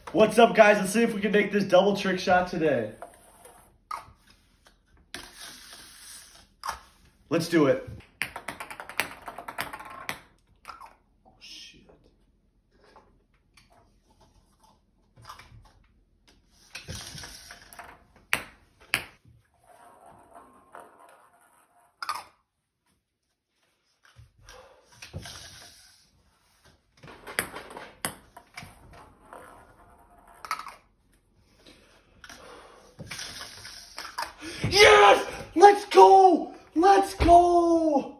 What's up, guys? Let's see if we can make this double trick shot today. Let's do it. Oh, shit. Yes! Let's go! Let's go!